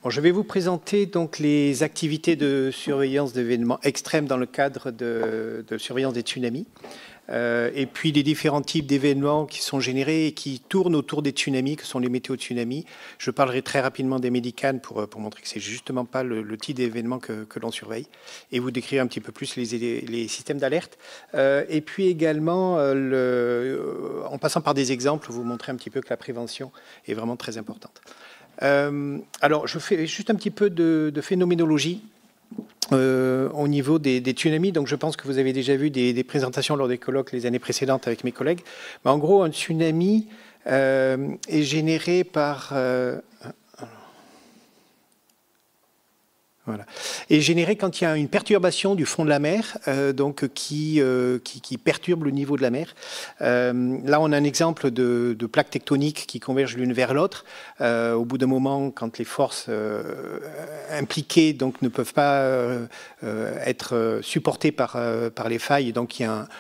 Bon, je vais vous présenter donc les activités de surveillance d'événements extrêmes dans le cadre de surveillance des tsunamis. Et puis les différents types d'événements qui sont générés et qui tournent autour des tsunamis, que sont les météo-tsunamis. Je parlerai très rapidement des médicanes pour montrer que c'est justement pas le type d'événement que l'on surveille, et vous décrire un petit peu plus les systèmes d'alerte. Et puis également, en passant par des exemples, vous montrer un petit peu que la prévention est vraiment très importante. Alors, je fais juste un petit peu de phénoménologie au niveau des tsunamis. Donc, je pense que vous avez déjà vu des présentations lors des colloques les années précédentes avec mes collègues. Mais en gros, un tsunami est généré par... Voilà. Est généré quand il y a une perturbation du fond de la mer, donc qui perturbe le niveau de la mer. Là, on a un exemple de plaques tectoniques qui convergent l'une vers l'autre. Au bout d'un moment, quand les forces impliquées donc, ne peuvent pas être supportées par les failles, donc il y a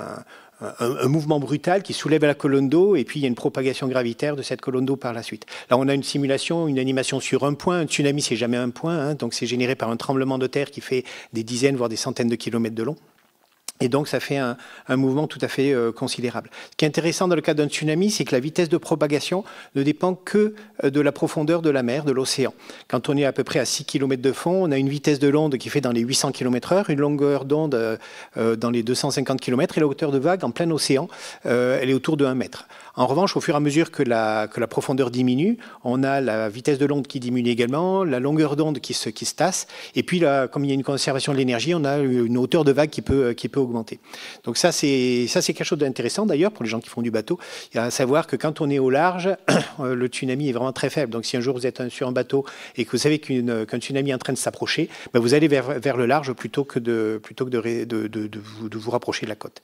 un mouvement brutal qui soulève la colonne d'eau et puis il y a une propagation gravitaire de cette colonne d'eau par la suite. Là, on a une simulation, une animation sur un point. Un tsunami, c'est jamais un point, hein, donc c'est généré par un tremblement de terre qui fait des dizaines, voire des centaines de kilomètres de long. Et donc, ça fait un mouvement tout à fait considérable. Ce qui est intéressant dans le cas d'un tsunami, c'est que la vitesse de propagation ne dépend que de la profondeur de la mer, de l'océan. Quand on est à peu près à 6 km de fond, on a une vitesse de l'onde qui fait dans les 800 km/h, une longueur d'onde dans les 250 km, et la hauteur de vague en plein océan, elle est autour de 1 mètre. En revanche, au fur et à mesure que la profondeur diminue, on a la vitesse de l'onde qui diminue également, la longueur d'onde qui se tasse, et puis là, comme il y a une conservation de l'énergie, on a une hauteur de vague qui peut augmenter. Donc ça, c'est quelque chose d'intéressant d'ailleurs pour les gens qui font du bateau. Il y a à savoir que quand on est au large, le tsunami est vraiment très faible. Donc si un jour vous êtes sur un bateau et que vous savez qu'un tsunami est en train de s'approcher, ben vous allez vers le large plutôt que de vous rapprocher de la côte.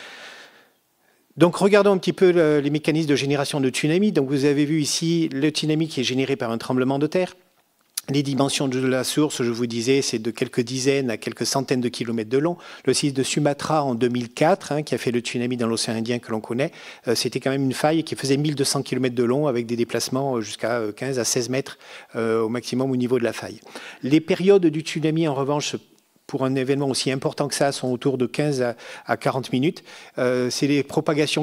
Donc, regardons un petit peu les mécanismes de génération de tsunami. Donc, vous avez vu ici le tsunami qui est généré par un tremblement de terre. Les dimensions de la source, je vous disais, c'est de quelques dizaines à quelques centaines de kilomètres de long. Le sisme de Sumatra en 2004, qui a fait le tsunami dans l'océan Indien que l'on connaît, c'était quand même une faille qui faisait 1200 km de long avec des déplacements jusqu'à 15 à 16 mètres au maximum au niveau de la faille. Les périodes du tsunami, en revanche, pour un événement aussi important que ça, sont autour de 15 à 40 minutes. C'est les propagations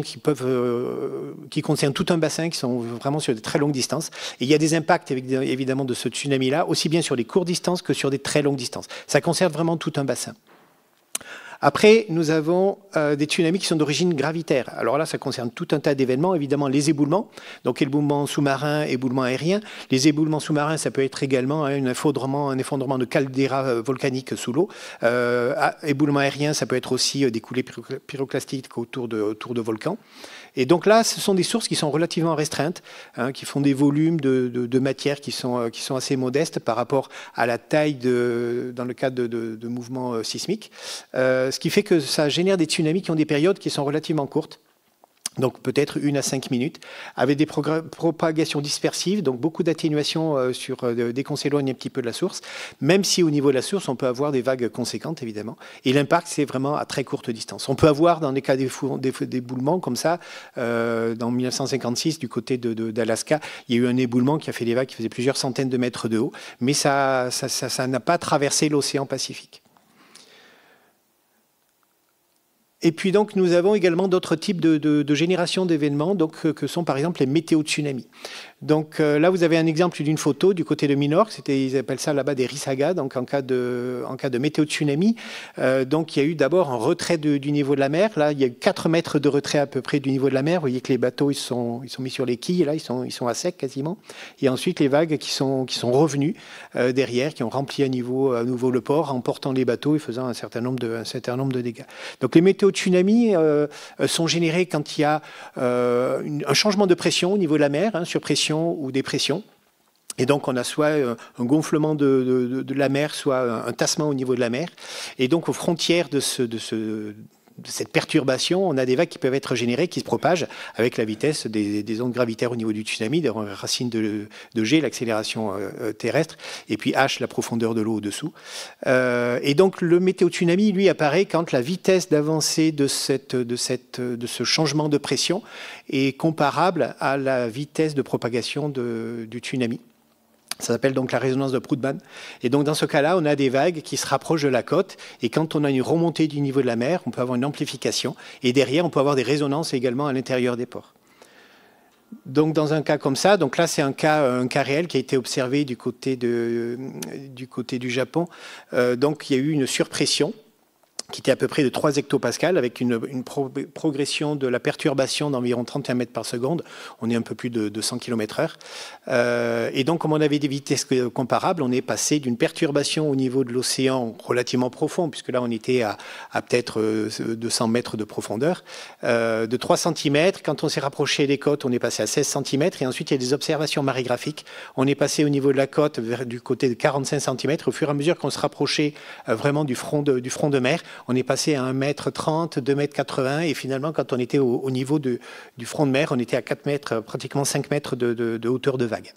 qui concernent tout un bassin, qui sont vraiment sur de très longues distances. Et il y a des impacts, évidemment, de ce tsunami-là, aussi bien sur des courtes distances que sur des très longues distances. Ça concerne vraiment tout un bassin. Après, nous avons des tsunamis qui sont d'origine gravitaire. Alors là, ça concerne tout un tas d'événements. Évidemment, les éboulements, donc éboulements sous-marins, éboulements aériens. Les éboulements sous-marins, ça peut être également un effondrement de caldeira volcanique sous l'eau. Éboulements aériens, ça peut être aussi des coulées pyroclastiques autour de volcans. Et donc là, ce sont des sources qui sont relativement restreintes, qui font des volumes de matière qui sont assez modestes par rapport à la taille dans le cadre de mouvements sismiques. Ce qui fait que ça génère des tsunamis qui ont des périodes qui sont relativement courtes. Donc peut-être 1 à 5 minutes, avec des propagations dispersives, donc beaucoup d'atténuation dès qu'on s'éloigne un petit peu de la source, même si au niveau de la source, on peut avoir des vagues conséquentes, évidemment. Et l'impact, c'est vraiment à très courte distance. On peut avoir, dans des cas d'éboulement comme ça, dans 1956, du côté d'Alaska, il y a eu un éboulement qui a fait des vagues qui faisaient plusieurs centaines de mètres de haut, mais ça n'a pas traversé l'océan Pacifique. Et puis donc nous avons également d'autres types de génération d'événements, donc que sont par exemple les météo-tsunamis. Donc là vous avez un exemple d'une photo du côté de Minorque, ils appellent ça là-bas des risagas, donc en cas de météo-tsunami. Donc il y a eu d'abord un retrait du niveau de la mer. Là il y a eu 4 mètres de retrait à peu près du niveau de la mer. Vous voyez que les bateaux ils sont mis sur les quilles, là ils sont à sec quasiment. Et ensuite les vagues qui sont revenues derrière, qui ont rempli à nouveau le port, emportant les bateaux et faisant un certain nombre de dégâts. Donc les météo-tsunamis sont générés quand il y a un changement de pression au niveau de la mer, surpression ou dépression. Et donc, on a soit un gonflement de la mer, soit un tassement au niveau de la mer. Et donc, aux frontières de cette perturbation, on a des vagues qui peuvent être générées, qui se propagent avec la vitesse des ondes gravitaires au niveau du tsunami, des racines de G, l'accélération terrestre, et puis H, la profondeur de l'eau au-dessous. Et donc le météo-tsunami, lui, apparaît quand la vitesse d'avancée de ce changement de pression est comparable à la vitesse de propagation du tsunami. Ça s'appelle donc la résonance de Proudman. Et donc dans ce cas-là, on a des vagues qui se rapprochent de la côte. Et quand on a une remontée du niveau de la mer, on peut avoir une amplification. Et derrière, on peut avoir des résonances également à l'intérieur des ports. Donc dans un cas comme ça, donc là c'est un cas réel qui a été observé du côté du Japon. Donc il y a eu une surpression qui était à peu près de 3 hectopascales, avec une progression de la perturbation d'environ 31 mètres par seconde. On est un peu plus de 100 km/h. Et donc, comme on avait des vitesses comparables, on est passé d'une perturbation au niveau de l'océan relativement profond, puisque là, on était à peut-être 200 mètres de profondeur, de 3 cm. Quand on s'est rapproché des côtes, on est passé à 16 cm. Et ensuite, il y a des observations marégraphiques. On est passé au niveau de la côte, du côté de 45 cm. Au fur et à mesure qu'on se rapprochait vraiment du front de mer, on est passé à 1,30 m, 2,80 m, et finalement, quand on était au niveau du front de mer, on était à 4 mètres, pratiquement 5 mètres de hauteur de vague.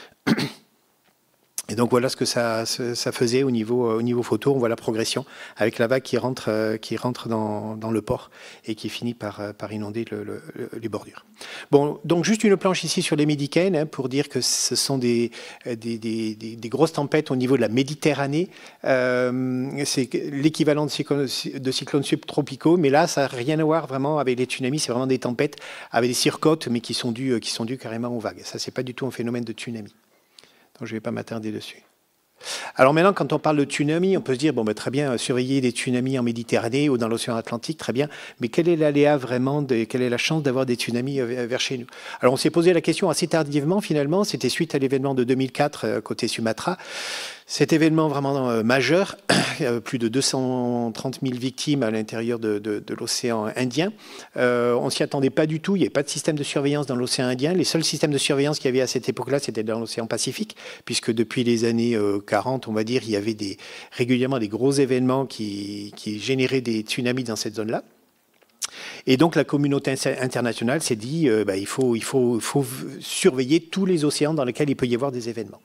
Et donc voilà ce que ça faisait au niveau photo. On voit la progression avec la vague qui rentre dans le port et qui finit par inonder les bordures. Bon, donc juste une planche ici sur les Médicaines pour dire que ce sont des grosses tempêtes au niveau de la Méditerranée. C'est l'équivalent de cyclones subtropicaux, mais là ça n'a rien à voir vraiment avec les tsunamis. C'est vraiment des tempêtes avec des surcotes, mais qui sont dues carrément aux vagues. Ça, c'est pas du tout un phénomène de tsunami. Donc, je ne vais pas m'attarder dessus. Alors maintenant, quand on parle de tsunami, on peut se dire, bon, ben, très bien, surveiller des tsunamis en Méditerranée ou dans l'océan Atlantique, très bien, mais quel est l'aléa vraiment, quelle est la chance d'avoir des tsunamis vers chez nous? Alors on s'est posé la question assez tardivement, finalement, c'était suite à l'événement de 2004 côté Sumatra. Cet événement vraiment majeur, plus de 230 000 victimes à l'intérieur de l'océan Indien. On ne s'y attendait pas du tout, il n'y avait pas de système de surveillance dans l'océan Indien. Les seuls systèmes de surveillance qu'il y avait à cette époque-là, c'était dans l'océan Pacifique, puisque depuis les années 40, on va dire, il y avait régulièrement des gros événements qui généraient des tsunamis dans cette zone-là. Et donc la communauté internationale s'est dit il faut surveiller tous les océans dans lesquels il peut y avoir des événements.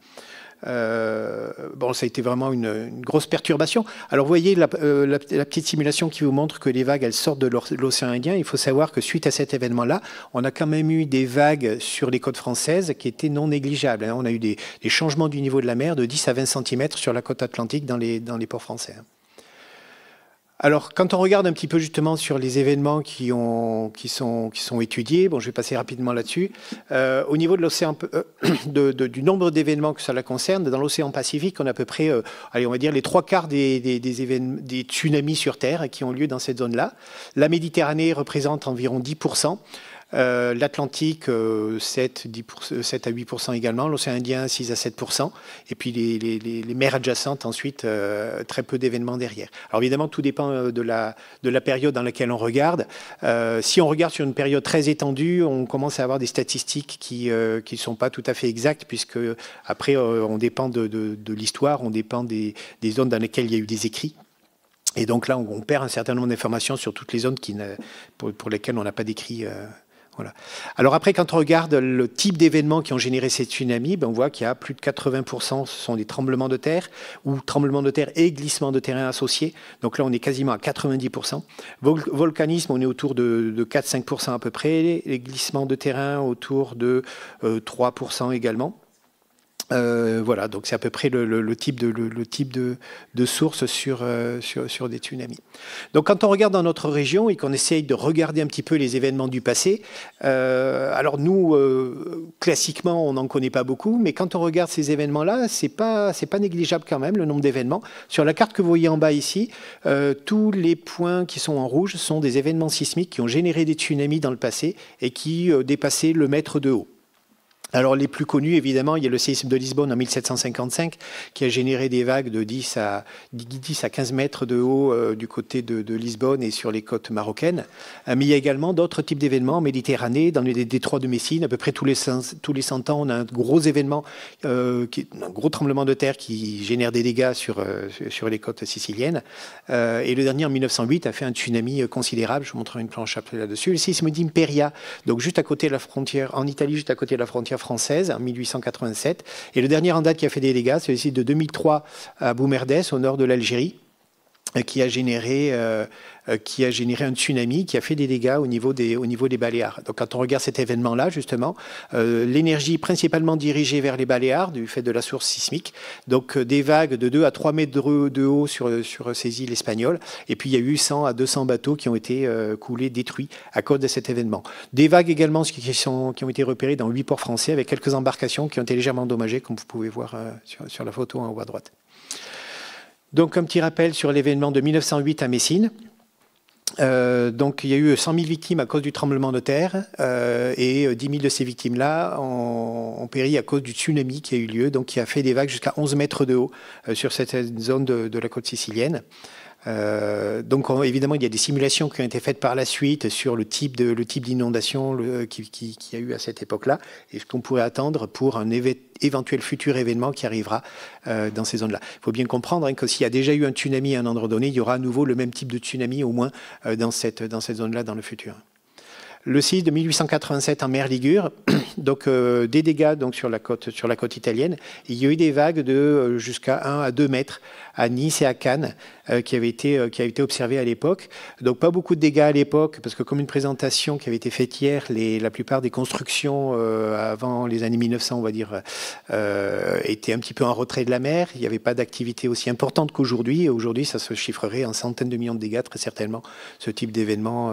Bon, ça a été vraiment une grosse perturbation. Alors vous voyez la petite simulation qui vous montre que les vagues elles sortent de l'océan Indien. Il faut savoir que suite à cet événement-là, on a quand même eu des vagues sur les côtes françaises qui étaient non négligeables. On a eu des changements du niveau de la mer de 10 à 20 cm sur la côte atlantique dans les ports français. Alors, quand on regarde un petit peu justement sur les événements qui sont étudiés, bon, je vais passer rapidement là-dessus. Au niveau de l'océan, du nombre d'événements que cela concerne, dans l'océan Pacifique, on a à peu près, allez, on va dire les 3/4 des tsunamis sur Terre qui ont lieu dans cette zone-là. La Méditerranée représente environ 10%. L'Atlantique, 7 à 8% également, l'océan Indien, 6 à 7%, et puis les mers adjacentes, ensuite, très peu d'événements derrière. Alors évidemment, tout dépend de la période dans laquelle on regarde. Si on regarde sur une période très étendue, on commence à avoir des statistiques qui ne sont pas tout à fait exactes, puisque après, on dépend de l'histoire, on dépend des zones dans lesquelles il y a eu des écrits. Et donc là, on perd un certain nombre d'informations sur toutes les zones pour lesquelles on n'a pas d'écrit. Voilà. Alors après, quand on regarde le type d'événements qui ont généré ces tsunamis, on voit qu'il y a plus de 80%, ce sont des tremblements de terre, ou tremblements de terre et glissements de terrain associés. Donc là, on est quasiment à 90%. Volcanisme, on est autour de 4-5% à peu près. Les glissements de terrain autour de 3% également. Voilà, donc c'est à peu près le type de source sur des tsunamis. Donc quand on regarde dans notre région et qu'on essaye de regarder un petit peu les événements du passé, alors nous, classiquement, on n'en connaît pas beaucoup, mais quand on regarde ces événements-là, c'est pas négligeable quand même, le nombre d'événements. Sur la carte que vous voyez en bas ici, tous les points qui sont en rouge sont des événements sismiques qui ont généré des tsunamis dans le passé et qui dépassaient le mètre de haut. Alors les plus connus, évidemment, il y a le séisme de Lisbonne en 1755 qui a généré des vagues de 10 à 15 mètres de haut du côté de Lisbonne et sur les côtes marocaines. Mais il y a également d'autres types d'événements en Méditerranée, dans les détroits de Messine. À peu près tous les 100 ans, on a un gros événement, un gros tremblement de terre qui génère des dégâts sur les côtes siciliennes. Et le dernier, en 1908, a fait un tsunami considérable. Je vous montrerai une planche après là-dessus. Le séisme d'Imperia, donc juste à côté de la frontière, en Italie, juste à côté de la frontière française en 1887. Et le dernier en date qui a fait des dégâts, c'est le site de 2003 à Boumerdès, au nord de l'Algérie. qui a généré un tsunami qui a fait des dégâts au niveau des Baléares. Donc quand on regarde cet événement-là, justement, l'énergie principalement dirigée vers les Baléares du fait de la source sismique, donc des vagues de 2 à 3 mètres de haut sur ces îles espagnoles, et puis il y a eu 100 à 200 bateaux qui ont été coulés, détruits à cause de cet événement. Des vagues également qui ont été repérées dans 8 ports français avec quelques embarcations qui ont été légèrement endommagées, comme vous pouvez voir sur la photo en haut à droite. Donc, un petit rappel sur l'événement de 1908 à Messine. Donc, il y a eu 100 000 victimes à cause du tremblement de terre et 10 000 de ces victimes-là ont péri à cause du tsunami qui a eu lieu, donc qui a fait des vagues jusqu'à 11 mètres de haut sur cette zone de la côte sicilienne. Donc évidemment, il y a des simulations qui ont été faites par la suite sur le type d'inondation qu'il y a eu à cette époque-là et ce qu'on pourrait attendre pour un éventuel futur événement qui arrivera dans ces zones-là. Il faut bien comprendre que s'il y a déjà eu un tsunami à un endroit donné, il y aura à nouveau le même type de tsunami au moins dans cette zone-là dans le futur. Le séisme de 1887 en mer Ligure, donc des dégâts donc, sur la côte italienne. Il y a eu des vagues de jusqu'à 1 à 2 mètres à Nice et à Cannes qui avaient été observées à l'époque. Donc pas beaucoup de dégâts à l'époque, parce que comme une présentation qui avait été faite hier, la plupart des constructions avant les années 1900, on va dire, étaient un petit peu en retrait de la mer. Il n'y avait pas d'activité aussi importante qu'aujourd'hui. Et aujourd'hui, ça se chiffrerait en centaines de millions de dégâts, très certainement, ce type d'événement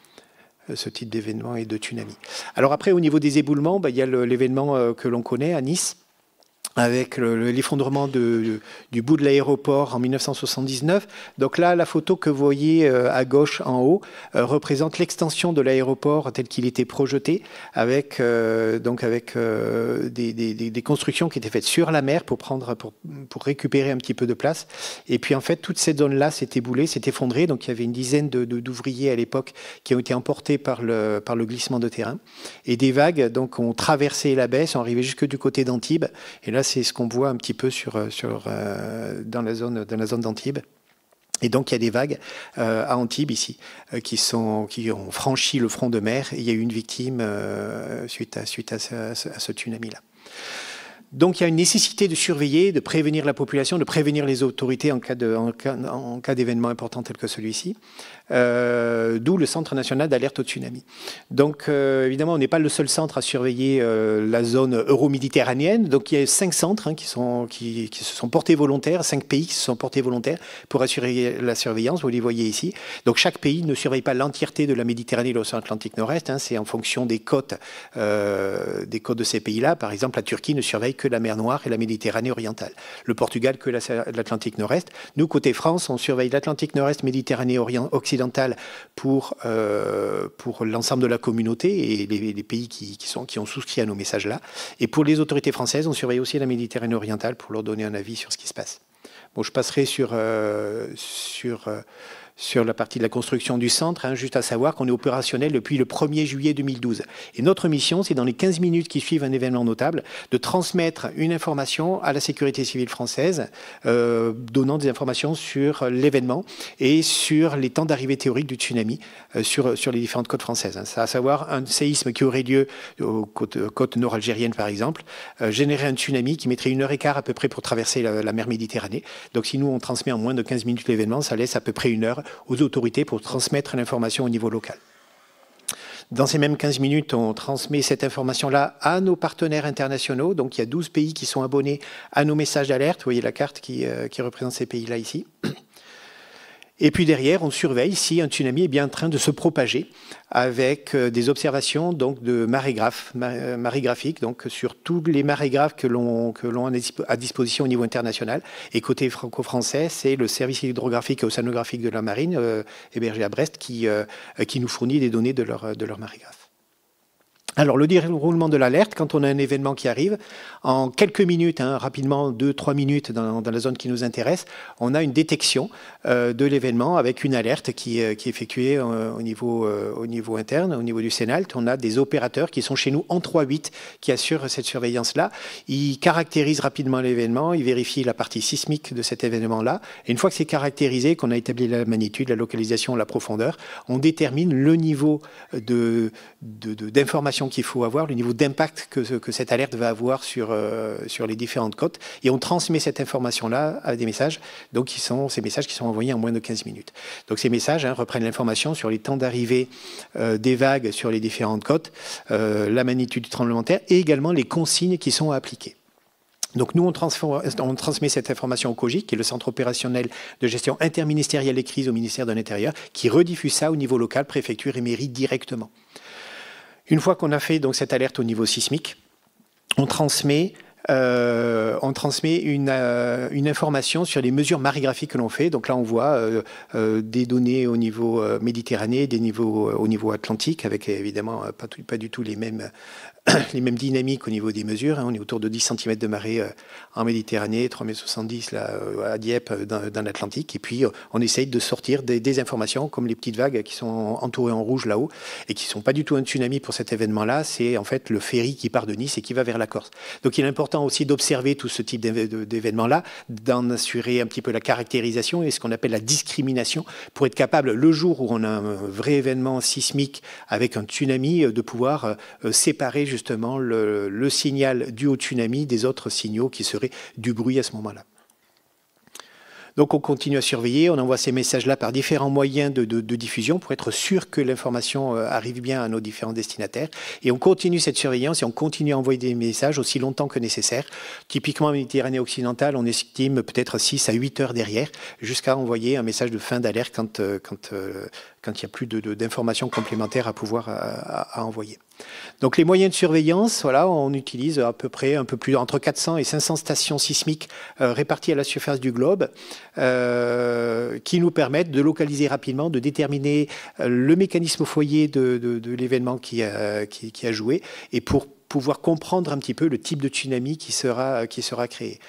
et de tsunami. Alors après, au niveau des éboulements, il y a l'événement que l'on connaît à Nice, avec l'effondrement du bout de l'aéroport en 1979. Donc là, la photo que vous voyez à gauche en haut représente l'extension de l'aéroport tel qu'il était projeté, avec des constructions qui étaient faites sur la mer pour récupérer un petit peu de place. Et puis en fait, toute cette zone-là s'est éboulée, s'est effondrée. Donc il y avait une dizaine d'ouvriers à l'époque qui ont été emportés par le glissement de terrain. Et des vagues donc, ont traversé la baie, sont arrivées jusque du côté d'Antibes. Et là, c'est ce qu'on voit un petit peu dans la zone d'Antibes. Et donc, il y a des vagues à Antibes, ici, qui ont franchi le front de mer. Et il y a eu une victime suite à ce tsunami-là. Donc, il y a une nécessité de surveiller, de prévenir la population, de prévenir les autorités en cas d'événement important tel que celui-ci. D'où le Centre national d'alerte au tsunami. Donc, évidemment, on n'est pas le seul centre à surveiller la zone euro-méditerranéenne. Donc, il y a 5 centres qui se sont portés volontaires, 5 pays qui se sont portés volontaires pour assurer la surveillance. Vous les voyez ici. Donc, chaque pays ne surveille pas l'entièreté de la Méditerranée et de l'océan Atlantique Nord-Est. C'est en fonction des côtes de ces pays-là. Par exemple, la Turquie ne surveille que la mer Noire et la Méditerranée orientale. Le Portugal que l'Atlantique Nord-Est. Nous, côté France, on surveille l'Atlantique Nord-Est, Méditerranée occidentale pour l'ensemble de la communauté et les pays qui ont souscrit à nos messages-là. Et pour les autorités françaises, on surveille aussi la Méditerranée orientale pour leur donner un avis sur ce qui se passe. Bon, je passerai sur la partie de la construction du centre, juste à savoir qu'on est opérationnel depuis le 1er juillet 2012. Et notre mission, c'est dans les 15 minutes qui suivent un événement notable, de transmettre une information à la sécurité civile française, donnant des informations sur l'événement et sur les temps d'arrivée théorique du tsunami sur les différentes côtes françaises. C'est à savoir un séisme qui aurait lieu aux côtes nord-algériennes, par exemple, générer un tsunami qui mettrait 1h15 à peu près pour traverser la mer Méditerranée. Donc si nous, on transmet en moins de 15 minutes l'événement, ça laisse à peu près 1 heure aux autorités pour transmettre l'information au niveau local. Dans ces mêmes 15 minutes, on transmet cette information-là à nos partenaires internationaux. Donc il y a 12 pays qui sont abonnés à nos messages d'alerte. Vous voyez la carte qui représente ces pays-là ici. Et puis derrière, on surveille si un tsunami est bien en train de se propager avec des observations donc, de marégraphiques, donc sur tous les marégraphes que l'on a à disposition au niveau international. Et côté franco-français, c'est le service hydrographique et océanographique de la marine, hébergé à Brest, qui nous fournit des données de leur marégraphe. Alors, le déroulement de l'alerte, quand on a un événement qui arrive, en quelques minutes, rapidement, 2-3 minutes dans la zone qui nous intéresse, on a une détection de l'événement avec une alerte qui est effectuée au niveau interne, au niveau du CNALT. On a des opérateurs qui sont chez nous en 3-8 qui assurent cette surveillance-là. Ils caractérisent rapidement l'événement, ils vérifient la partie sismique de cet événement-là. Et une fois que c'est caractérisé, qu'on a établi la magnitude, la localisation, la profondeur, on détermine le niveau d'information information qu'il faut avoir, le niveau d'impact que cette alerte va avoir sur les différentes côtes. Et on transmet cette information-là à des messages, donc ces messages qui sont envoyés en moins de 15 minutes. Donc ces messages reprennent l'information sur les temps d'arrivée des vagues sur les différentes côtes, la magnitude du tremblement de terre et également les consignes qui sont appliquées. Donc nous, on transmet cette information au COGIC, qui est le centre opérationnel de gestion interministérielle des crises au ministère de l'Intérieur, qui rediffuse ça au niveau local, préfecture et mairie directement. Une fois qu'on a fait donc cette alerte au niveau sismique, on transmet une information sur les mesures marégraphiques que l'on fait. Donc là, on voit des données au niveau méditerranéen, des niveaux au niveau atlantique, avec évidemment pas du tout les mêmes dynamiques au niveau des mesures. On est autour de 10 cm de marée en Méditerranée, 3,70 m à Dieppe dans l'Atlantique. Et puis, on essaye de sortir des informations comme les petites vagues qui sont entourées en rouge là-haut et qui ne sont pas du tout un tsunami pour cet événement-là. C'est en fait le ferry qui part de Nice et qui va vers la Corse. Donc, il est important aussi d'observer tout ce type d'événements-là, d'en assurer un petit peu la caractérisation et ce qu'on appelle la discrimination pour être capable, le jour où on a un vrai événement sismique avec un tsunami, de pouvoir séparer justement le signal dû au tsunami des autres signaux qui seraient du bruit à ce moment-là. Donc on continue à surveiller, on envoie ces messages-là par différents moyens de diffusion pour être sûr que l'information arrive bien à nos différents destinataires. Et on continue cette surveillance et on continue à envoyer des messages aussi longtemps que nécessaire. Typiquement en Méditerranée occidentale, on estime peut-être 6 à 8 heures derrière, jusqu'à envoyer un message de fin d'alerte quand il n'y a plus d'informations complémentaires à pouvoir à envoyer. Donc les moyens de surveillance, voilà, on utilise à peu près un peu plus entre 400 et 500 stations sismiques réparties à la surface du globe qui nous permettent de localiser rapidement, de déterminer le mécanisme au foyer de l'événement qui a joué et pour pouvoir comprendre un petit peu le type de tsunami qui sera créé.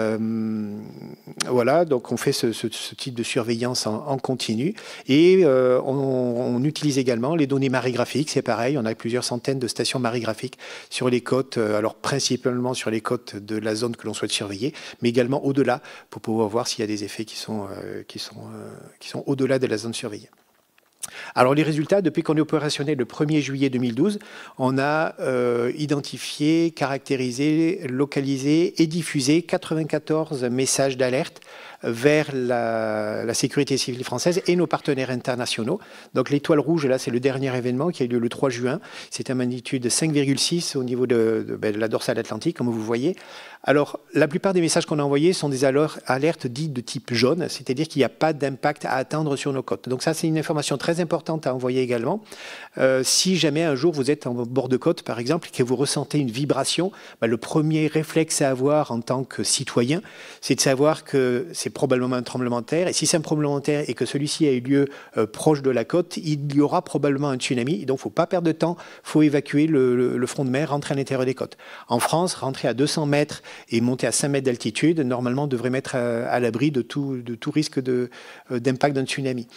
Voilà, donc on fait ce type de surveillance en continu et on utilise également les données marégraphiques, c'est pareil, on a plusieurs centaines de stations marégraphiques sur les côtes, alors principalement sur les côtes de la zone que l'on souhaite surveiller, mais également au-delà pour pouvoir voir s'il y a des effets qui sont au-delà de la zone surveillée. Alors les résultats, depuis qu'on est opérationnel le 1er juillet 2012, on a identifié, caractérisé, localisé et diffusé 94 messages d'alerte vers la sécurité civile française et nos partenaires internationaux. Donc l'étoile rouge, là, c'est le dernier événement qui a eu lieu le 3 juin. C'est à magnitude 5,6 au niveau de la dorsale atlantique, comme vous voyez. Alors, la plupart des messages qu'on a envoyés sont des alertes dites de type jaune, c'est-à-dire qu'il n'y a pas d'impact à attendre sur nos côtes. Donc ça, c'est une information très importante à envoyer également. Si jamais un jour vous êtes en bord de côte, par exemple, et que vous ressentez une vibration, le premier réflexe à avoir en tant que citoyen, c'est de savoir que c'est probablement un tremblement de terre. Et si c'est un tremblement de terre et que celui-ci a eu lieu proche de la côte, il y aura probablement un tsunami. Donc, il ne faut pas perdre de temps. Il faut évacuer le front de mer, rentrer à l'intérieur des côtes. En France, rentrer à 200 mètres et monter à 5 mètres d'altitude, normalement, devrait mettre à l'abri de tout risque d'impact d'un tsunami.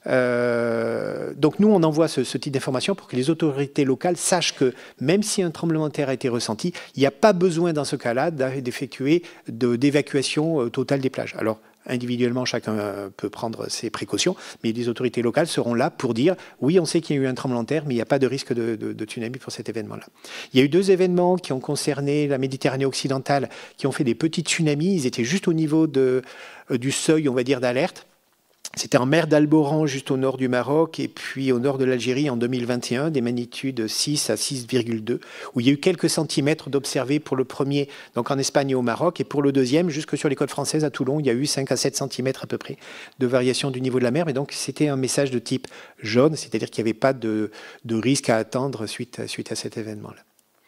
Donc, nous, on envoie ce type d'information pour que les autorités locales sachent que même si un tremblement de terre a été ressenti, il n'y a pas besoin, dans ce cas-là, d'effectuer d'évacuation totale des plages. Alors, individuellement, chacun peut prendre ses précautions, mais les autorités locales seront là pour dire oui, on sait qu'il y a eu un tremblement de terre, mais il n'y a pas de risque de tsunami pour cet événement-là. Il y a eu 2 événements qui ont concerné la Méditerranée occidentale, qui ont fait des petits tsunamis. Ils étaient juste au niveau du seuil, on va dire, d'alerte. C'était en mer d'Alboran, juste au nord du Maroc, et puis au nord de l'Algérie en 2021, des magnitudes 6 à 6,2, où il y a eu quelques centimètres d'observés pour le premier, donc en Espagne et au Maroc, et pour le deuxième, jusque sur les côtes françaises à Toulon, il y a eu 5 à 7 centimètres à peu près de variation du niveau de la mer, mais donc c'était un message de type jaune, c'est-à-dire qu'il n'y avait pas de risque à attendre suite à cet événement-là.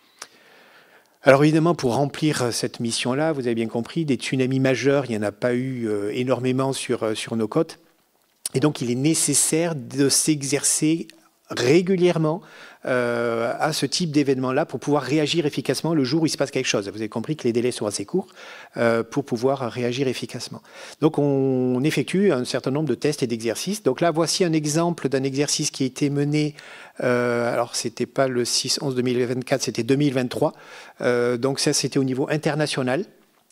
Alors évidemment, pour remplir cette mission-là, vous avez bien compris, des tsunamis majeurs, il n'y en a pas eu énormément sur nos côtes. Et donc, il est nécessaire de s'exercer régulièrement à ce type d'événement-là pour pouvoir réagir efficacement le jour où il se passe quelque chose. Vous avez compris que les délais sont assez courts pour pouvoir réagir efficacement. Donc, on effectue un certain nombre de tests et d'exercices. Donc là, voici un exemple d'un exercice qui a été mené, alors c'était pas le 6-11-2024, c'était 2023. Donc ça, c'était au niveau international.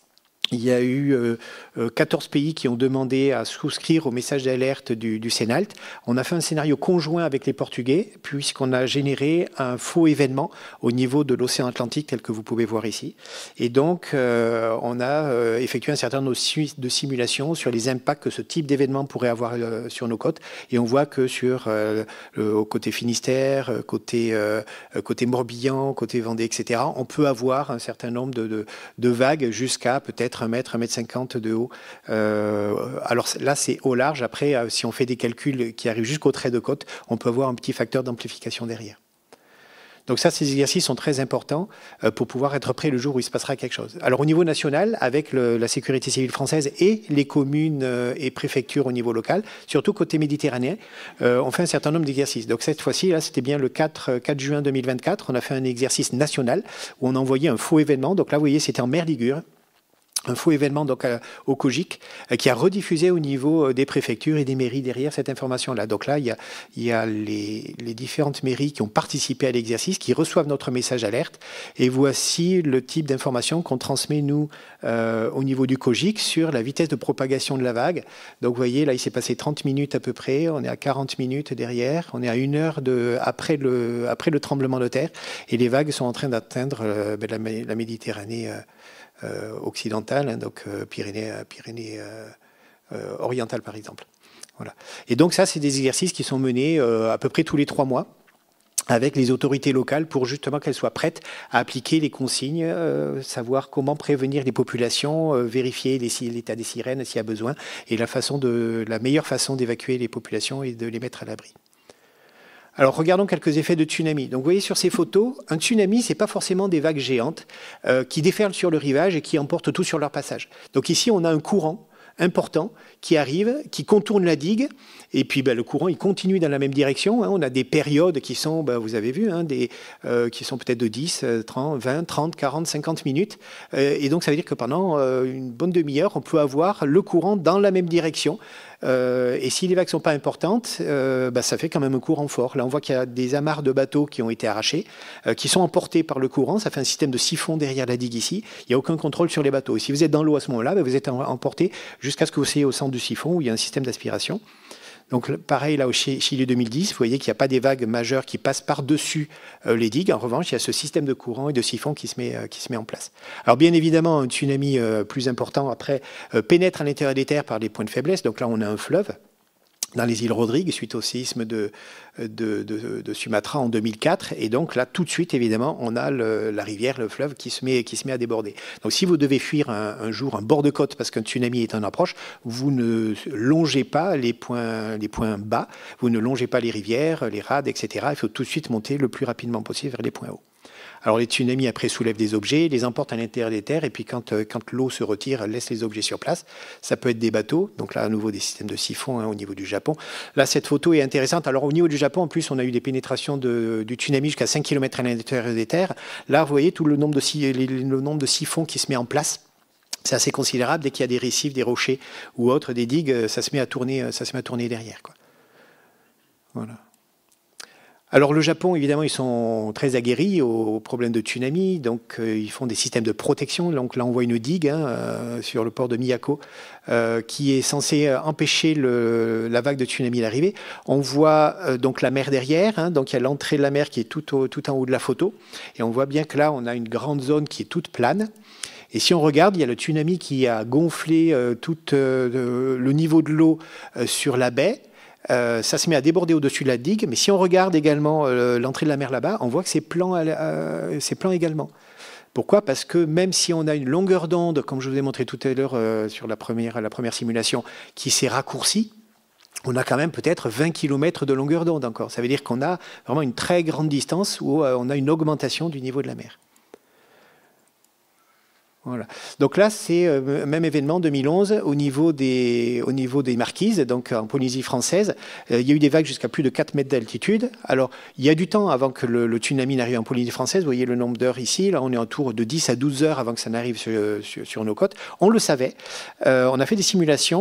Il y a eu 14 pays qui ont demandé à souscrire au message d'alerte du CNALT. On a fait un scénario conjoint avec les Portugais, puisqu'on a généré un faux événement au niveau de l'océan Atlantique, tel que vous pouvez voir ici. Et donc, on a effectué un certain nombre de simulations sur les impacts que ce type d'événement pourrait avoir sur nos côtes. Et on voit que au côté Finistère, côté Morbihan, côté Vendée, etc., on peut avoir un certain nombre de vagues jusqu'à peut-être 1 mètre, 1,50 m de haut. Alors là, c'est au large. Après, si on fait des calculs qui arrivent jusqu'au trait de côte, on peut avoir un petit facteur d'amplification derrière. Donc ça, ces exercices sont très importants pour pouvoir être prêt le jour où il se passera quelque chose. Alors au niveau national, avec la sécurité civile française et les communes et préfectures au niveau local, surtout côté méditerranéen, on fait un certain nombre d'exercices. Donc cette fois-ci, là, c'était bien le 4 juin 2024, on a fait un exercice national où on a envoyé un faux événement. Donc là, vous voyez, c'était en mer Ligure. Un faux événement donc, au COGIC qui a rediffusé au niveau des préfectures et des mairies derrière cette information-là. Donc là, il y a les différentes mairies qui ont participé à l'exercice, qui reçoivent notre message alerte. Et voici le type d'information qu'on transmet, nous, au niveau du COGIC sur la vitesse de propagation de la vague. Donc vous voyez, là, il s'est passé 30 minutes à peu près. On est à 40 minutes derrière. On est à 1 heure après le tremblement de terre. Et les vagues sont en train d'atteindre la Méditerranée occidentale, hein, donc Pyrénées orientales par exemple. Voilà. Et donc ça, c'est des exercices qui sont menés à peu près tous les 3 mois avec les autorités locales pour justement qu'elles soient prêtes à appliquer les consignes, savoir comment prévenir les populations, vérifier l'état des sirènes s'il y a besoin, et la meilleure façon d'évacuer les populations et de les mettre à l'abri. Alors, regardons quelques effets de tsunami. Donc, vous voyez sur ces photos, un tsunami, c'est pas forcément des vagues géantes qui déferlent sur le rivage et qui emportent tout sur leur passage. Donc ici, on a un courant important qui arrive, qui contourne la digue, et puis le courant, il continue dans la même direction. Hein. On a des périodes qui sont, vous avez vu, hein, qui sont peut-être de 10, 30, 20, 30, 40, 50 minutes. Et donc, ça veut dire que pendant une bonne demi-heure, on peut avoir le courant dans la même direction. Et si les vagues ne sont pas importantes, ça fait quand même un courant fort. Là, on voit qu'il y a des amarres de bateaux qui ont été arrachés, qui sont emportés par le courant. Ça fait un système de siphon derrière la digue ici. Il n'y a aucun contrôle sur les bateaux. Et si vous êtes dans l'eau à ce moment-là, vous êtes emporté jusqu'à ce que vous soyez au centre du siphon où il y a un système d'aspiration. Donc pareil, là au Chili 2010, vous voyez qu'il n'y a pas des vagues majeures qui passent par-dessus les digues. En revanche, il y a ce système de courant et de siphon qui se met en place. Alors bien évidemment, un tsunami plus important après pénètre à l'intérieur des terres par des points de faiblesse. Donc là, on a un fleuve dans les îles Rodrigues suite au séisme de Sumatra en 2004. Et donc là, tout de suite, évidemment, on a la rivière, le fleuve qui se met à déborder. Donc si vous devez fuir un jour un bord de côte parce qu'un tsunami est en approche, vous ne longez pas les points bas, vous ne longez pas les rivières, les rades, etc. Il faut tout de suite monter le plus rapidement possible vers les points hauts. Alors les tsunamis après soulèvent des objets, les emportent à l'intérieur des terres, et puis quand l'eau se retire, elle laisse les objets sur place. Ça peut être des bateaux, donc là à nouveau des systèmes de siphon au niveau du Japon. Là cette photo est intéressante. Alors au niveau du Japon, en plus on a eu des pénétrations du tsunami jusqu'à 5 km à l'intérieur des terres. Là vous voyez tout le nombre de siphons qui se met en place. C'est assez considérable. Dès qu'il y a des récifs, des rochers ou autres, des digues, ça se met à tourner derrière, quoi. Voilà. Alors le Japon, évidemment, ils sont très aguerris aux problèmes de tsunami, donc ils font des systèmes de protection. Donc là, on voit une digue sur le port de Miyako qui est censée empêcher la vague de tsunami d'arriver. On voit donc la mer derrière, hein, donc il y a l'entrée de la mer qui est tout en haut de la photo, et on voit bien que là, on a une grande zone qui est toute plane. Et si on regarde, il y a le tsunami qui a gonflé tout le niveau de l'eau sur la baie. Ça se met à déborder au-dessus de la digue, mais si on regarde également l'entrée de la mer là-bas, on voit que c'est plan également. Pourquoi? Parce que même si on a une longueur d'onde, comme je vous ai montré tout à l'heure sur la première simulation, qui s'est raccourcie, on a quand même peut-être 20 km de longueur d'onde encore. Ça veut dire qu'on a vraiment une très grande distance où on a une augmentation du niveau de la mer. Voilà. Donc là, c'est même événement 2011 au niveau des Marquises, donc en Polynésie française. Il y a eu des vagues jusqu'à plus de 4 mètres d'altitude. Alors, il y a du temps avant que le tsunami n'arrive en Polynésie française. Vous voyez le nombre d'heures ici. Là, on est autour de 10 à 12 heures avant que ça n'arrive sur nos côtes. On le savait. On a fait des simulations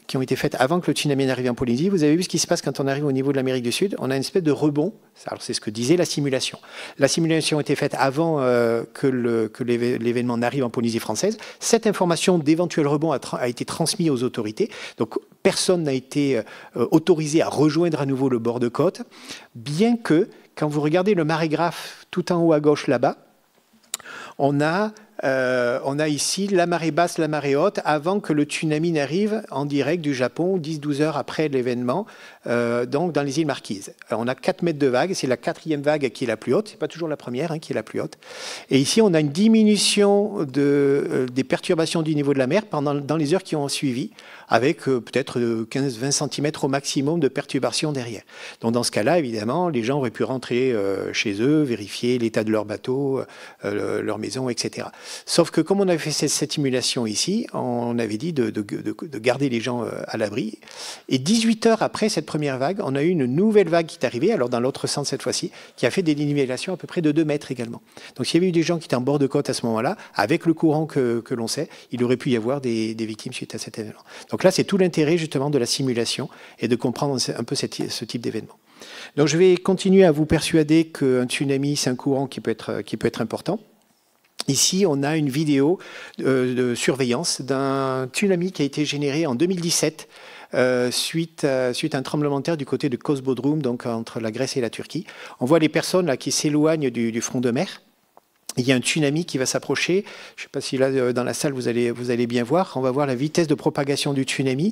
qui ont été faites avant que le tsunami n'arrive en Polynésie. Vous avez vu ce qui se passe quand on arrive au niveau de l'Amérique du Sud. On a une espèce de rebond. Alors c'est ce que disait la simulation. La simulation a été faite avant que l'événement n'arrive en Polynésie française. Cette information d'éventuel rebond a été transmise aux autorités. Donc personne n'a été autorisé à rejoindre à nouveau le bord de côte, bien que, quand vous regardez le marégraphe tout en haut à gauche là-bas, on a ici la marée basse, la marée haute, avant que le tsunami n'arrive en direct du Japon, 10-12 heures après l'événement, donc dans les îles Marquises. Alors, on a 4 mètres de vague, c'est la 4e vague qui est la plus haute, c'est pas toujours la première qui est la plus haute. Et ici, on a une diminution des perturbations du niveau de la mer dans les heures qui ont suivi, avec peut-être 15-20 cm au maximum de perturbations derrière. Donc dans ce cas-là, évidemment, les gens auraient pu rentrer chez eux, vérifier l'état de leur bateau, leur maison, etc. Sauf que comme on avait fait cette simulation ici, on avait dit de garder les gens à l'abri. Et 18 heures après cette première vague, on a eu une nouvelle vague qui est arrivée, alors dans l'autre sens cette fois-ci, qui a fait des dénivellations à peu près de 2 mètres également. Donc s'il y avait eu des gens qui étaient en bord de côte à ce moment-là, avec le courant que l'on sait, il aurait pu y avoir des victimes suite à cet événement. Donc là, c'est tout l'intérêt justement de la simulation et de comprendre un peu ce type d'événement. Donc je vais continuer à vous persuader qu'un tsunami, c'est un courant qui peut être important. Ici, on a une vidéo de surveillance d'un tsunami qui a été généré en 2017 suite à un tremblement de terre du côté de Kozbodrum, donc entre la Grèce et la Turquie. On voit les personnes là, qui s'éloignent du front de mer. Il y a un tsunami qui va s'approcher. Je ne sais pas si là, dans la salle, vous allez bien voir. On va voir la vitesse de propagation du tsunami.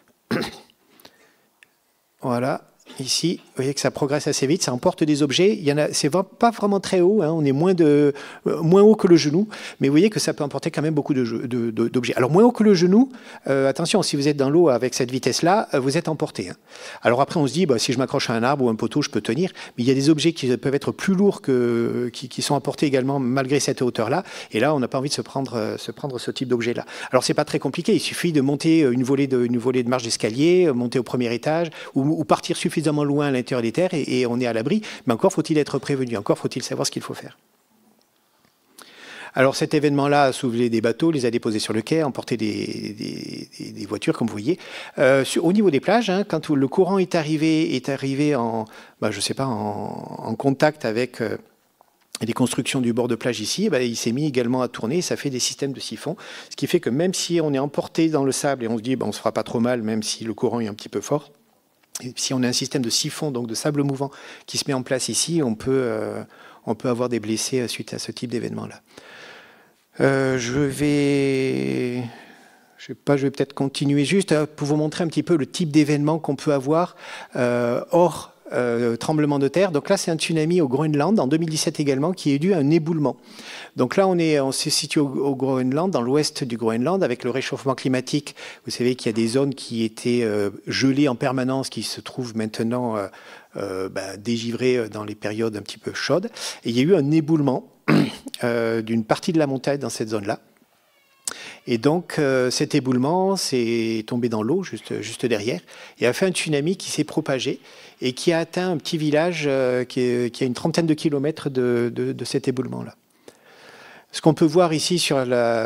Voilà. Ici, vous voyez que ça progresse assez vite, ça emporte des objets. C'est pas vraiment très haut, on est moins haut que le genou, mais vous voyez que ça peut emporter quand même beaucoup d'objets. Alors moins haut que le genou, attention, si vous êtes dans l'eau avec cette vitesse-là, vous êtes emporté. Alors après, on se dit, si je m'accroche à un arbre ou un poteau, je peux tenir, mais il y a des objets qui peuvent être plus lourds qui sont emportés également malgré cette hauteur-là, et là, on n'a pas envie de se prendre ce type d'objet-là. Alors c'est pas très compliqué, il suffit de monter une volée de marche d'escalier, monter au premier étage, ou partir suffisamment loin à l'intérieur des terres et on est à l'abri, mais encore faut-il être prévenu, encore faut-il savoir ce qu'il faut faire. Alors cet événement-là a soulevé des bateaux, les a déposés sur le quai, emporté des voitures, comme vous voyez. Au niveau des plages, quand le courant est arrivé en contact avec les constructions du bord de plage ici, il s'est mis également à tourner, ça fait des systèmes de siphons, ce qui fait que même si on est emporté dans le sable et on se dit on ne se fera pas trop mal, même si le courant est un petit peu fort, et si on a un système de siphon, donc de sable mouvant, qui se met en place ici, on peut avoir des blessés suite à ce type d'événement-là. Je vais peut-être continuer juste pour vous montrer un petit peu le type d'événement qu'on peut avoir hors tremblement de terre. Donc là, c'est un tsunami au Groenland, en 2017 également, qui est dû à un éboulement. Donc là, on se situe au Groenland, dans l'ouest du Groenland, avec le réchauffement climatique. Vous savez qu'il y a des zones qui étaient gelées en permanence, qui se trouvent maintenant dégivrées dans les périodes un petit peu chaudes. Et il y a eu un éboulement d'une partie de la montagne dans cette zone-là. Et donc, cet éboulement s'est tombé dans l'eau, juste derrière, et a fait un tsunami qui s'est propagé et qui a atteint un petit village qui a une trentaine de kilomètres de cet éboulement-là. Ce qu'on peut voir ici sur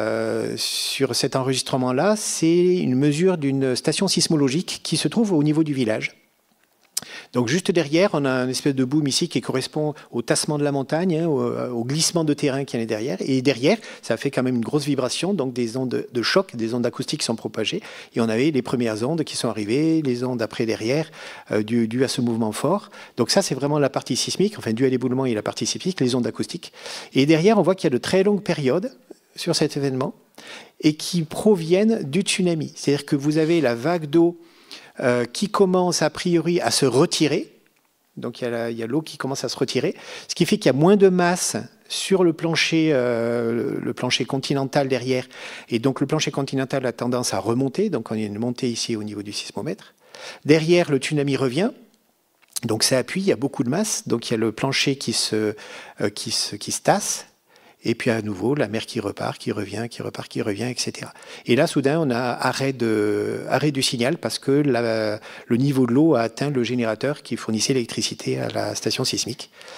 cet enregistrement-là, c'est une mesure d'une station sismologique qui se trouve au niveau du village. Donc juste derrière, on a une espèce de boom ici qui correspond au tassement de la montagne, au glissement de terrain qui est derrière. Et derrière, ça fait quand même une grosse vibration, donc des ondes de choc, des ondes acoustiques sont propagées. Et on avait les premières ondes qui sont arrivées, les ondes après derrière, dues à ce mouvement fort. Donc ça, c'est vraiment la partie sismique, enfin due à l'éboulement et la partie sismique, les ondes acoustiques. Et derrière, on voit qu'il y a de très longues périodes sur cet événement et qui proviennent du tsunami. C'est-à-dire que vous avez la vague d'eau qui commence a priori à se retirer. Donc il y a l'eau qui commence à se retirer, ce qui fait qu'il y a moins de masse sur le plancher continental derrière. Et donc le plancher continental a tendance à remonter, donc on a une montée ici au niveau du sismomètre. Derrière, le tsunami revient. Donc ça appuie, il y a beaucoup de masse, donc il y a le plancher qui se tasse. Et puis à nouveau, la mer qui repart, qui revient, etc. Et là, soudain, on a arrêt du signal parce que le niveau de l'eau a atteint le générateur qui fournissait l'électricité à la station sismique.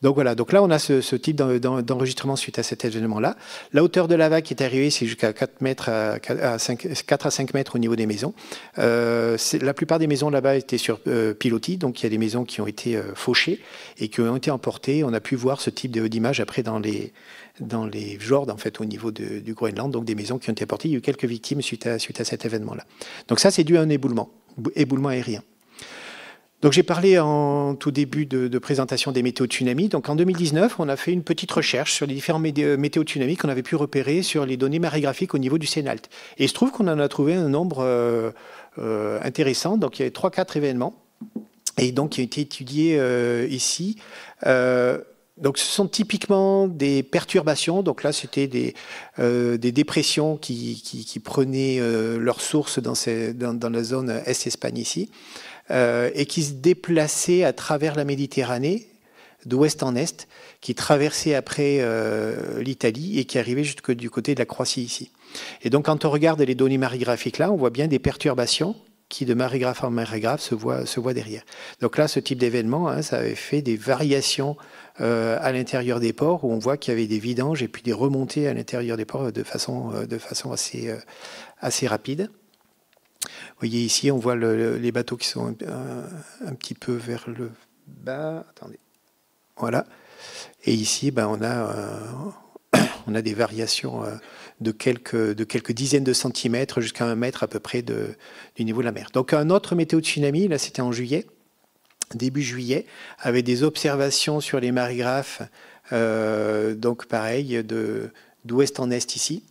Donc voilà, donc là on a ce type d'enregistrement suite à cet événement-là. La hauteur de la vague qui est arrivée, c'est jusqu'à 4 à 5 mètres au niveau des maisons. La plupart des maisons là-bas étaient sur pilotis, donc il y a des maisons qui ont été fauchées et qui ont été emportées. On a pu voir ce type d'image après dans les fjords, en fait, au niveau du Groenland, donc des maisons qui ont été emportées. Il y a eu quelques victimes suite à cet événement-là. Donc ça, c'est dû à un éboulement aérien. Donc j'ai parlé en tout début de présentation des météotsunamis. Donc en 2019, on a fait une petite recherche sur les différents météotsunamis qu'on avait pu repérer sur les données marégraphiques au niveau du CNALT. Et il se trouve qu'on en a trouvé un nombre intéressant. Donc il y avait 3-4 événements et donc qui ont été étudiés ici. Donc ce sont typiquement des perturbations. Donc là, c'était des dépressions qui prenaient leur source dans la zone Est-Espagne ici. Et qui se déplaçait à travers la Méditerranée, d'ouest en est, qui traversait après l'Italie et qui arrivait jusque du côté de la Croatie ici. Et donc quand on regarde les données marégraphiques là, on voit bien des perturbations qui de marégraphe en marégraphe se voient derrière. Donc là, ce type d'événement, hein, ça avait fait des variations à l'intérieur des ports, où on voit qu'il y avait des vidanges et puis des remontées à l'intérieur des ports de façon assez rapide. Vous voyez ici, on voit les bateaux qui sont un petit peu vers le bas. Attendez. Voilà. Et ici, ben, on a des variations de quelques dizaines de centimètres jusqu'à 1 mètre à peu près du niveau de la mer. Donc un autre météotsunami, là c'était en juillet, début juillet, avec des observations sur les marégraphes, donc pareil, d'ouest en est ici.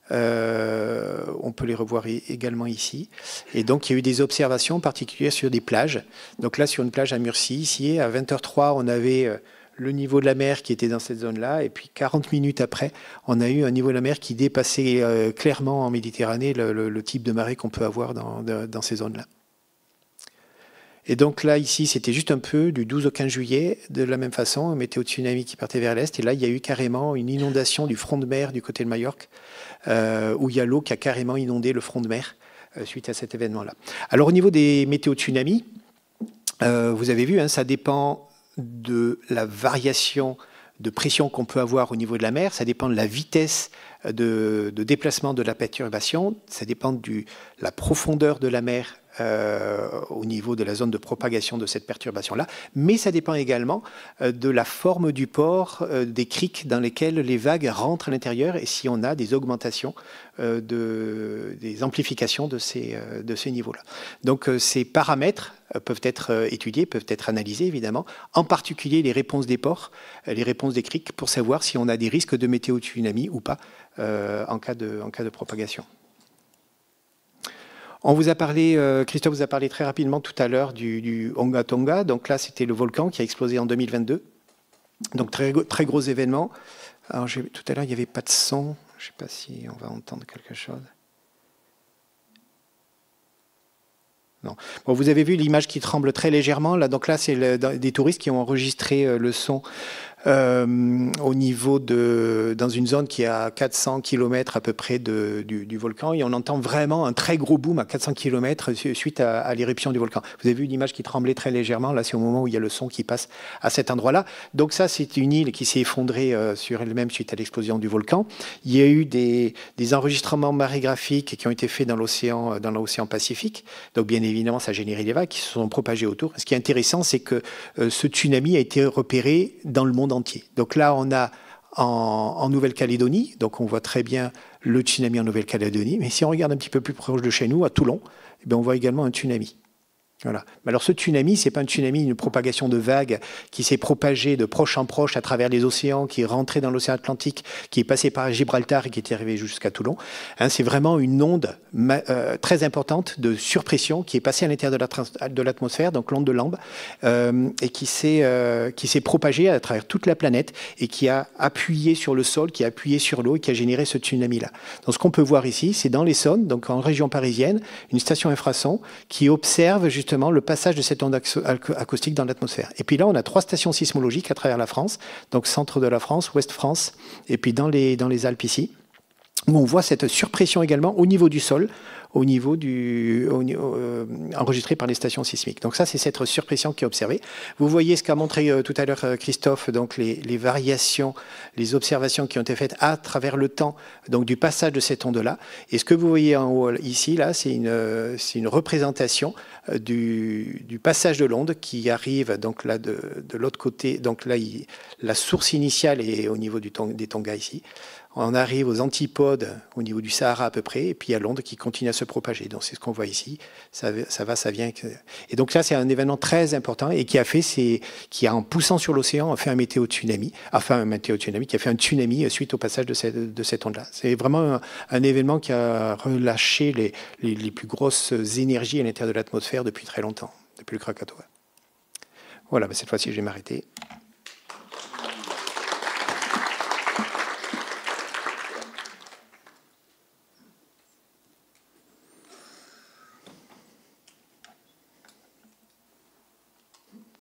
On peut les revoir également ici. Et donc, il y a eu des observations particulières sur des plages. Donc là, sur une plage à Murcie, ici, à 20h03, on avait le niveau de la mer qui était dans cette zone-là. Et puis, 40 minutes après, on a eu un niveau de la mer qui dépassait clairement en Méditerranée le type de marée qu'on peut avoir dans ces zones-là. Et donc là, ici, c'était juste un peu du 12 au 15 juillet, de la même façon, un météotsunami qui partait vers l'est. Et là, il y a eu carrément une inondation du front de mer du côté de Majorque, où il y a l'eau qui a carrément inondé le front de mer suite à cet événement-là. Alors au niveau des météotsunamis, vous avez vu, hein, ça dépend de la variation de pression qu'on peut avoir au niveau de la mer, ça dépend de la vitesse de déplacement de la perturbation, ça dépend de la profondeur de la mer au niveau de la zone de propagation de cette perturbation-là, mais ça dépend également de la forme du port, des criques dans lesquelles les vagues rentrent à l'intérieur et si on a des augmentations, des amplifications de ces niveaux-là. Donc ces paramètres peuvent être étudiés, peuvent être analysés évidemment, en particulier les réponses des ports, les réponses des criques, pour savoir si on a des risques de météotsunami ou pas en cas de propagation. On vous a parlé, Christophe vous a parlé très rapidement tout à l'heure du Onga Tonga. Donc là, c'était le volcan qui a explosé en 2022. Donc très gros événement. Alors tout à l'heure, il n'y avait pas de son. Je ne sais pas si on va entendre quelque chose. Non. Bon, vous avez vu l'image qui tremble très légèrement. Là, donc là, c'est des touristes qui ont enregistré le son au niveau dans une zone qui est à 400 km à peu près du volcan. Et on entend vraiment un très gros boom à 400 km suite à l'éruption du volcan. Vous avez vu une image qui tremblait très légèrement. Là, c'est au moment où il y a le son qui passe à cet endroit-là. Donc ça, c'est une île qui s'est effondrée sur elle-même suite à l'explosion du volcan. Il y a eu des enregistrements marégraphiques qui ont été faits dans l'océan Pacifique. Donc bien évidemment, ça a généré des vagues qui se sont propagées autour. Ce qui est intéressant, c'est que ce tsunami a été repéré dans le monde entier. Donc là, on a en Nouvelle-Calédonie, donc on voit très bien le tsunami en Nouvelle-Calédonie, mais si on regarde un petit peu plus proche de chez nous, à Toulon, eh bien, on voit également un tsunami. Voilà. Mais alors ce tsunami, c'est pas un tsunami, une propagation de vagues qui s'est propagée de proche en proche à travers les océans, qui est rentrée dans l'océan Atlantique, qui est passée par Gibraltar et qui est arrivée jusqu'à Toulon. Hein, c'est vraiment une onde très importante de surpression qui est passée à l'intérieur de l'atmosphère, donc l'onde de Lambe, et qui s'est propagée à travers toute la planète et qui a appuyé sur le sol, qui a appuyé sur l'eau et qui a généré ce tsunami-là. Donc ce qu'on peut voir ici, c'est dans l'Essonne, donc en région parisienne, une station infrason qui observe justement le passage de cette onde acoustique dans l'atmosphère. Et puis là, on a 3 stations sismologiques à travers la France, donc centre de la France, ouest France, et puis dans les Alpes ici. où on voit cette surpression également au niveau du sol, enregistré par les stations sismiques. Donc ça, c'est cette surpression qui est observée. Vous voyez ce qu'a montré tout à l'heure Christophe, donc les variations, les observations qui ont été faites à travers le temps, donc du passage de cette onde-là. Et ce que vous voyez en haut ici, là, c'est une représentation du passage de l'onde qui arrive donc là de l'autre côté. Donc là, la source initiale est au niveau des Tonga ici. On arrive aux antipodes au niveau du Sahara à peu près, et puis il y a l'onde qui continue à se propager. Donc c'est ce qu'on voit ici. Ça va, ça vient. Et donc là, c'est un événement très important et qui a en poussant sur l'océan, a fait un météo-tsunami, qui a fait un tsunami suite au passage de cette onde-là. C'est vraiment un événement qui a relâché les plus grosses énergies à l'intérieur de l'atmosphère depuis très longtemps, depuis le Krakatoa. Voilà, cette fois-ci, je vais m'arrêter.